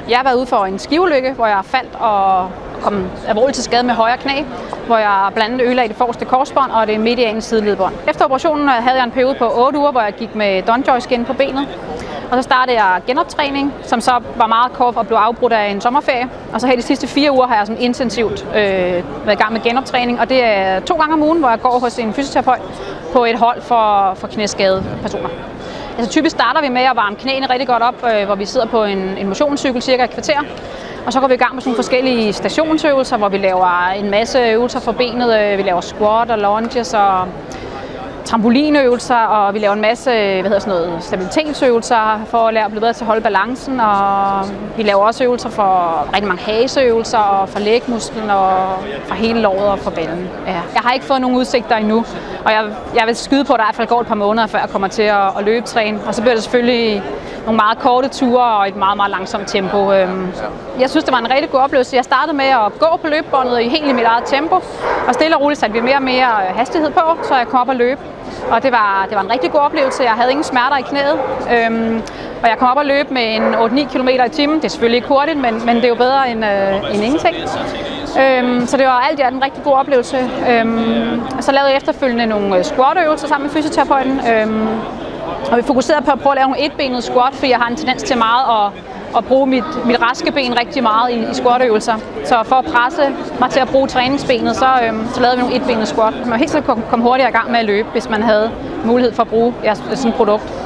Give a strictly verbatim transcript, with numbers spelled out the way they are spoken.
Jeg har været ude for en skiulykke, hvor jeg faldt og kom alvorligt til skade med højre knæ, hvor jeg blandt andet ødelagde det forreste korsbånd og det mediane sideledbånd. Efter operationen havde jeg en periode på otte uger, hvor jeg gik med dunjoy skin på benet. Og så startede jeg genoptræning, som så var meget kort og blev afbrudt af en sommerferie. Og så her de sidste fire uger har jeg sådan intensivt øh, været i gang med genoptræning. Og det er to gange om ugen, hvor jeg går hos en fysioterapeut på et hold for, for knæskadede personer. Altså typisk starter vi med at varme knæene rigtig godt op, øh, hvor vi sidder på en, en motionscykel cirka et kvarter. Og så går vi i gang med sådan forskellige stationsøvelser, hvor vi laver en masse øvelser for benet. Vi laver squat og lunges og trampolinøvelser, og vi laver en masse hvad hedder sådan noget, stabilitetsøvelser for at lære at blive bedre til at holde balancen. Og vi laver også øvelser for rigtig mange haseøvelser, og for lægmusklen, og for hele låret og for ballen. Ja. Jeg har ikke fået nogen udsigter endnu, og jeg, jeg vil skyde på, at der i hvert fald går et par måneder, før jeg kommer til at, at løbetræne. Og så bliver det selvfølgelig nogle meget korte ture og et meget, meget langsomt tempo. Jeg synes, det var en rigtig god oplevelse. Jeg startede med at gå på løbebåndet i helt i mit eget tempo, og stille og roligt satte vi mere og mere hastighed på, så jeg kom op og løb. Og det var, det var en rigtig god oplevelse. Jeg havde ingen smerter i knæet, øhm, og jeg kom op og løb med en otte ni kilometer i timen. Det er selvfølgelig ikke hurtigt, men, men det er jo bedre end, øh, end ingenting. Øhm, så det var alt i alt en rigtig god oplevelse. Øhm, og så lavede jeg efterfølgende nogle squat-øvelser sammen med fysioterapeuten. Øhm, og vi fokuserede på at prøve at lave nogle etbenede squat, fordi jeg har en tendens til meget at at bruge mit, mit raske ben rigtig meget i, i squat-øvelser. Så for at presse mig til at bruge træningsbenet, så, øhm, så lavede vi nogle etbenede squat. Man helt sikkert kunne komme hurtigere i gang med at løbe, hvis man havde mulighed for at bruge ja, sådan et produkt.